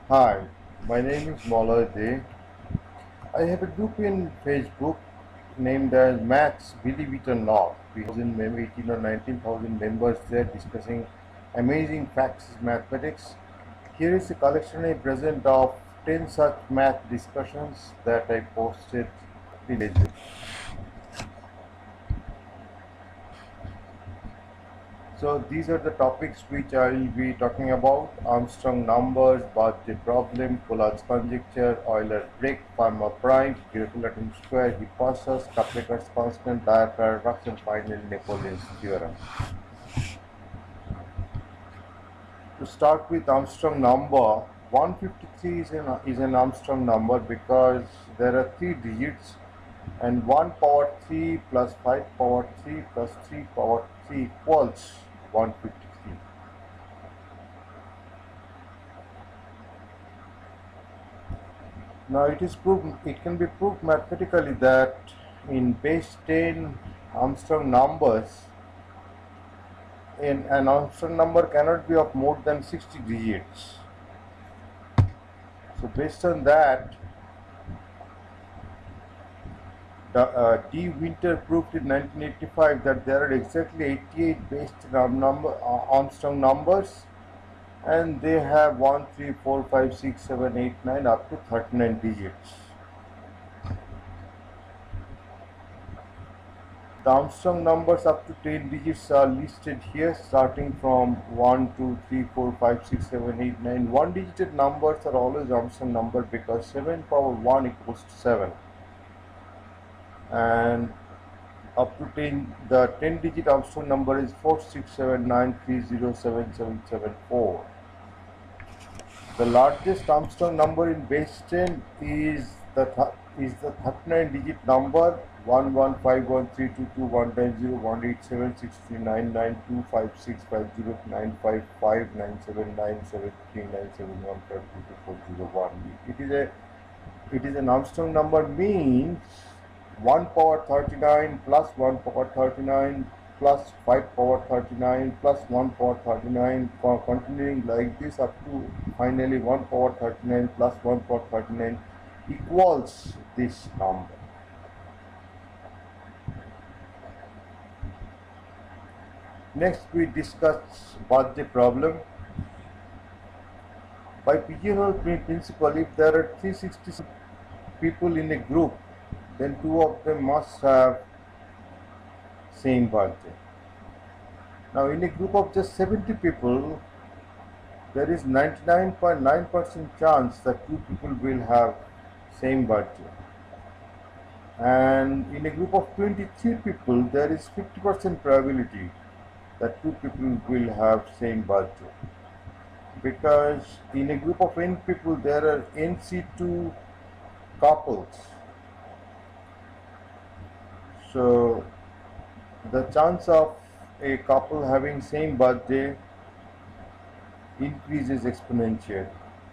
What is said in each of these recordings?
Hi, my name is Molade. I have a group in Facebook named as Maths Believe It or Not. We have maybe 18 or 19,000 members there discussing amazing facts in mathematics. Here is a collection I present of 10 such math discussions that I posted in Facebook. So these are the topics which I will be talking about: Armstrong numbers, Barclay problem, Collard's conjecture, Euler break, Fermat prime, Dirichlet square, Hipparchus, Kaplecker's constant, Dyer paradox, and finally Napoleon's theorem. To start with Armstrong number, 153 is an Armstrong number because there are 3 digits, and 1 power 3 plus 5 power 3 plus 3 power 3 equals 153. Now it can be proved mathematically that in base 10 Armstrong numbers, an Armstrong number cannot be of more than 60 digits. So based on that, D. Winter proved in 1985 that there are exactly 88 base 10 Armstrong numbers, and they have 1, 3, 4, 5, 6, 7, 8, 9 up to 39 digits. The Armstrong numbers up to 10 digits are listed here, starting from 1, 2, 3, 4, 5, 6, 7, 8, 9. One-digit numbers are always Armstrong number because 7 power 1 equals to 7. And up to 10, the 10-digit Armstrong number is 46793077774. The largest Armstrong number in base 10 is the 39-digit number 1151322190187639925650955979753979739715224001. It is an Armstrong number means 1 power 39 plus 1 power 39 plus 5 power 39 plus 1 power 39, continuing like this up to finally 1 power 39 plus 1 power 39 equals this number. Next we discuss Barclay problem. By Pigeonhole principle, if there are 360 people in a group, then 2 of them must have same birthday. Now in a group of just 70 people, there is 99.9% chance that 2 people will have same birthday. And in a group of 23 people, there is 50% probability that 2 people will have same birthday. Because in a group of n people, there are NC2 couples. So the chance of a couple having same birthday increases exponentially.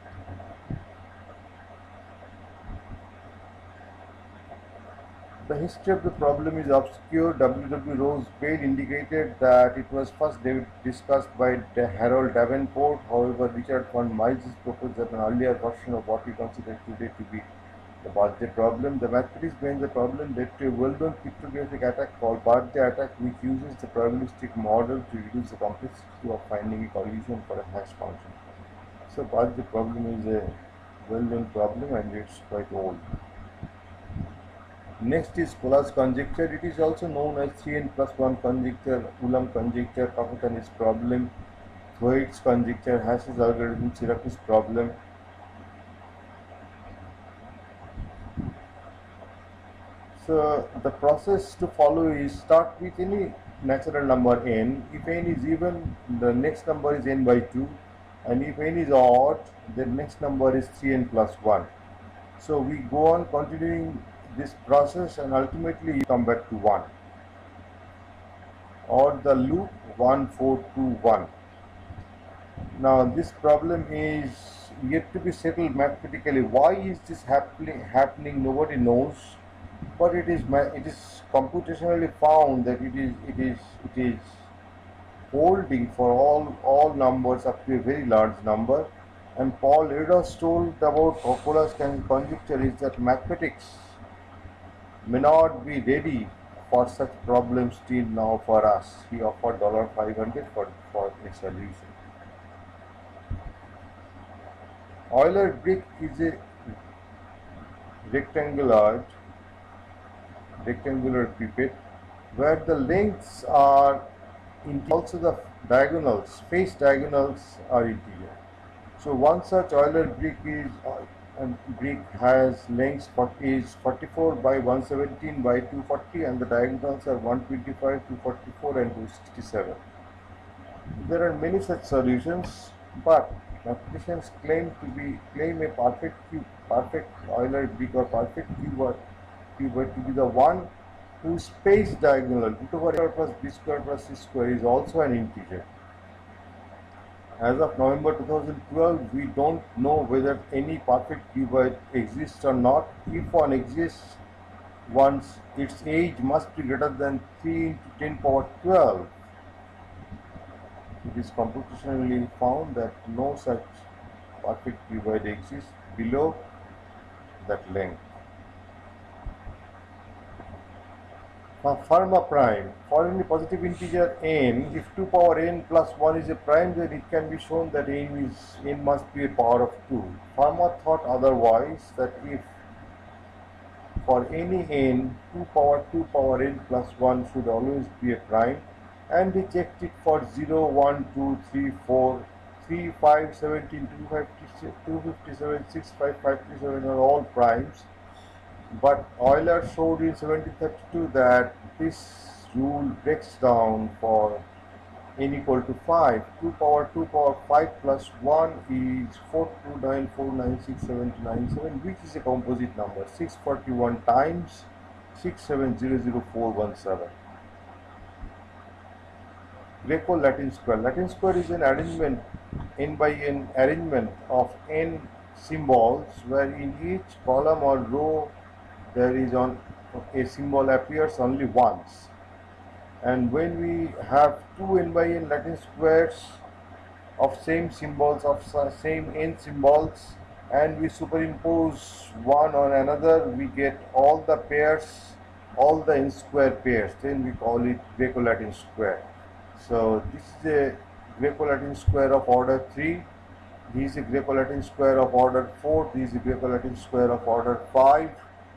The history of the problem is obscure. W. Rose Bale indicated that it was first discussed by Harold Davenport. However, Richard von Mises proposed that an earlier version of what we consider today to be the Barclay problem. The mathematics behind the problem led to a well-known cryptographic attack called Barclay attack, which uses the probabilistic model to reduce the complexity of finding a solution for a hash function. So Barclay problem is a well-known problem and it's quite old. Next is Collard's conjecture. It is also known as 3n plus 1 conjecture, Ulam conjecture, Kapitani's problem, Thwaite's conjecture, Hash's algorithm, Syracuse problem. So the process to follow is start with any natural number n. If n is even, the next number is n by 2, and if n is odd, the next number is 3n plus 1. So we go on continuing this process and ultimately you come back to 1, or the loop 1 4 2 1. Now this problem is yet to be settled mathematically. Why is this happening? Nobody knows, but it is computationally found that it is holding for all numbers up to a very large number, And Paul Ridos told about Coca-Cola's conjecture is that mathematics may not be ready for such problems till now for us. He offered $500 for a solution. Euler brick is a rectangular rectangular pipette where the lengths are also the diagonals, face diagonals are integer. So one such Euler brick has lengths is 44 by 117 by 240 and the diagonals are 125, 244 and 267. There are many such solutions, but mathematicians claim a perfect Euler brick or perfect cuboid to be the one whose space diagonal root over a plus b square plus c square is also an integer. As of November 2012, we don't know whether any perfect cuboid exists or not. If one exists, its age must be greater than 3 into 10 power 12. It is computationally found that no such perfect cuboid exists below that length. Fermat prime. For any positive integer n, if 2 power n plus 1 is a prime, then it can be shown that n must be a power of 2. Fermat thought otherwise, that if for any n, 2 power n plus 1 should always be a prime, and he checked it for 0, 1, 2, 3, 4, 3, 5, 17, 257, 6, 5, 537 are all primes. But Euler showed in 1732 that this rule breaks down for n equal to 5. 2 power 5 plus 1 is 429,496,797, which is a composite number, 641 times 6700417. Greco-Latin square. Latin square is an arrangement, n by n arrangement of n symbols, where in each column or row there is a symbol appears only once. And when we have two n by n Latin squares of same symbols, of same n symbols, and we superimpose one on another, we get all the pairs, all the n square pairs, then we call it Greco-Latin square. So this is a Greco-Latin square of order 3, this is a Greco-Latin square of order 4, this is a Greco-Latin square of order 5.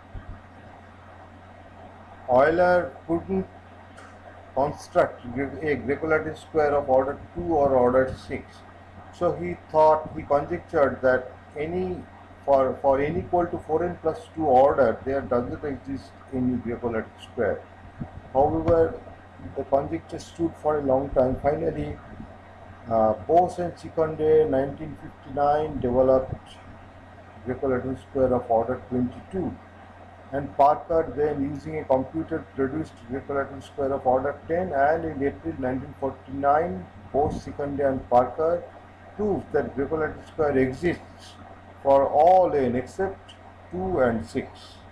Euler couldn't construct a Greco-Latin square of order 2 or order 6. So he conjectured that for n equal to 4n plus 2 order, there doesn't exist any Greco-Latin square. However, the conjecture stood for a long time. Finally, Bose and Seconde 1959 developed Greco-Latin square of order 22. And Parker then, using a computer, produced Greco-Latin square of order 10, and in April 1949, Bose, Seconde and Parker proved that Greco-Latin square exists for all n except 2 and 6.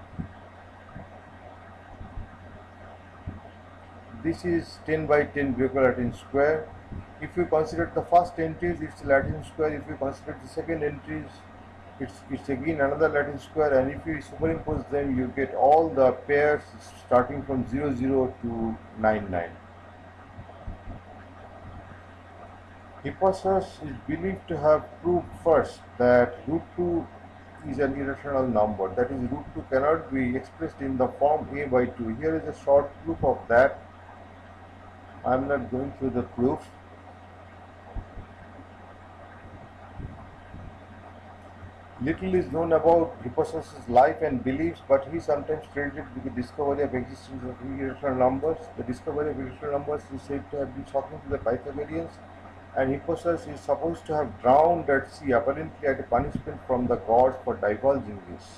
This is 10 by 10 Greco-Latin square. If you consider the first entries, it's Latin square. If you consider the second entries, it's again another Latin square, and if you superimpose them, you get all the pairs starting from 00 to 99. Hipparchus is believed to have proved first that root 2 is an irrational number. That is, root 2 cannot be expressed in the form a by 2. Here is a short proof of that. I am not going through the proof. Little is known about Hipparchus' life and beliefs, but he sometimes credited with the discovery of existence of irrational numbers. The discovery of irrational numbers is said to have been shocking to the Pythagoreans, and Hipparchus is supposed to have drowned at sea, apparently as a punishment from the gods for divulging this.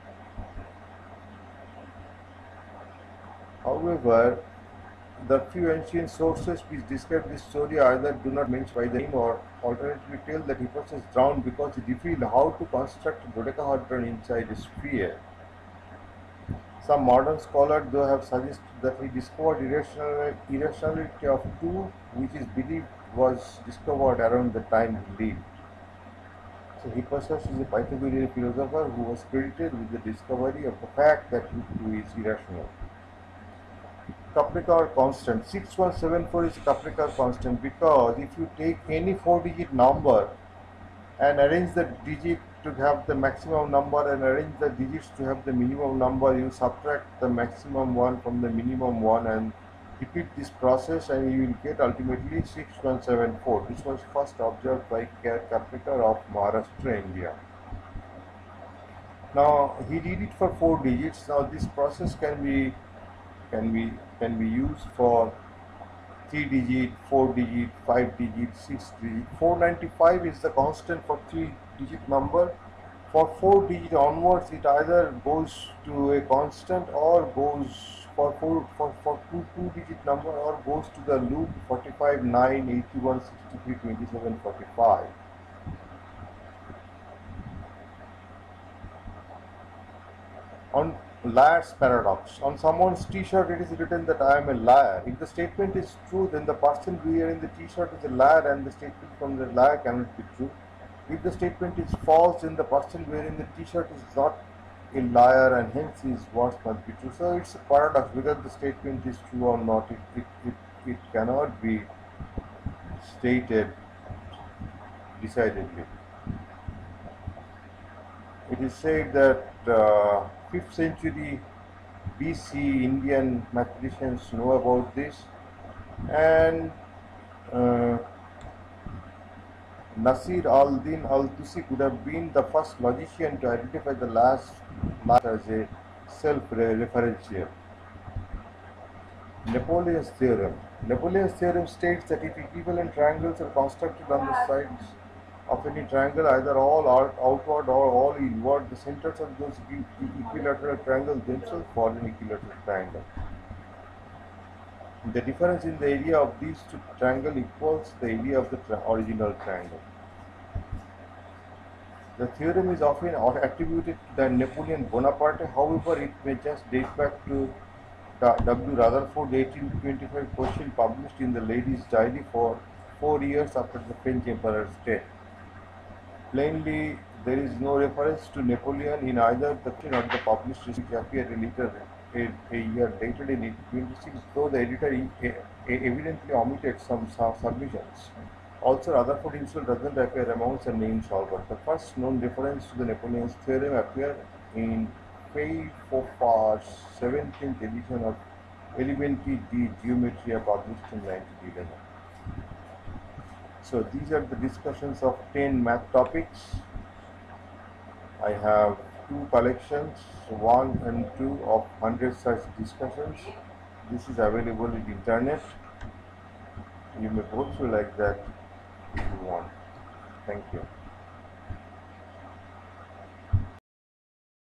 However, the few ancient sources which describe this story either do not mention by the name or alternatively tell that Hipparchus drowned because he revealed how to construct a dodecahedron inside a sphere. Some modern scholars, though, have suggested that he discovered irrationality of 2, which is believed was discovered around the time he lived. So Hippasus is a Pythagorean philosopher who was credited with the discovery of the fact that Q is irrational. Kapnikar constant 6174 is Kapnikar constant because if you take any 4-digit number and arrange the digit to have the maximum number and arrange the digits to have the minimum number, you subtract the maximum one from the minimum one and repeat this process and you will get ultimately 6174. This was first observed by Kapnikar of Maharashtra, India. Now he did it for 4 digits. Now this process can be can be used for 3-digit, 4-digit, 5-digit, 6-digit. 495 is the constant for 3-digit number. For 4-digit onwards, it either goes to a constant or goes for 2-digit number or goes to the loop 45, 9, 81, 63, 27, 45. On liar's paradox. On someone's t-shirt it is written that I am a liar. If the statement is true, then the person wearing the t-shirt is a liar and the statement from the liar cannot be true. If the statement is false, then the person wearing the t-shirt is not a liar and hence his words must be true. So it's a paradox. Whether the statement is true or not, it cannot be stated decidedly. It is said that 5th century BC Indian mathematicians know about this, and uh, Nasir al-Din al-Tusi could have been the first logician to identify the last as a self-referential. Napoleon's theorem. Napoleon's theorem states that if equivalent triangles are constructed on the sides of any triangle, either all outward or all inward, the centers of those equilateral triangles themselves form an equilateral triangle. The difference in the area of these two triangles equals the area of the original triangle. The theorem is often attributed to the Napoleon Bonaparte, however it may just date back to W. Rutherford 1825 question published in the Lady's Diary for 4 years after the French Emperor's death. Plainly, there is no reference to Napoleon in either the question or the published which appeared a year later in 1826, though the editor evidently omitted some submissions. Also, Rutherford himself doesn't appear amongst the named solvers. The first known reference to the Napoleon's theorem appeared in Fay Foffar's 17th edition of Elementi di Geometria published in 1911. So these are the discussions of 10 math topics. I have 2 collections, 1 and 2 of 100 such discussions. This is available in internet. You may go through like that if you want. Thank you.